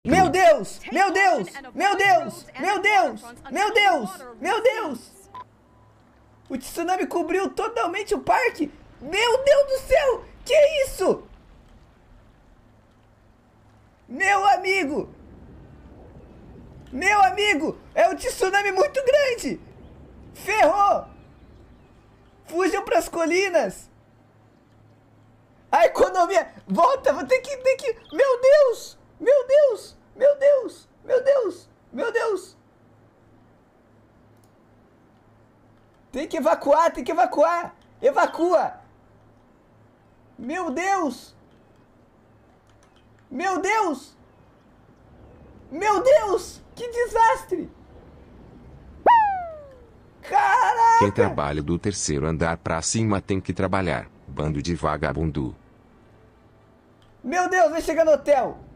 Meu Deus! Meu Deus! Meu Deus! Meu Deus! Meu Deus! Meu Deus! O tsunami cobriu totalmente o parque! Meu Deus do céu! Que isso? Meu amigo! Meu amigo! É um tsunami muito grande! Ferrou! Fujam pras colinas! A economia... Volta! Tem que... Meu Deus! Meu Deus! Meu Deus! Meu Deus! Meu Deus! Tem que evacuar! Tem que evacuar! Evacua! Meu Deus! Meu Deus! Meu Deus! Que desastre! Caraca! Quem trabalha do terceiro andar pra cima tem que trabalhar, bando de vagabundo. Meu Deus, vai chegar no hotel!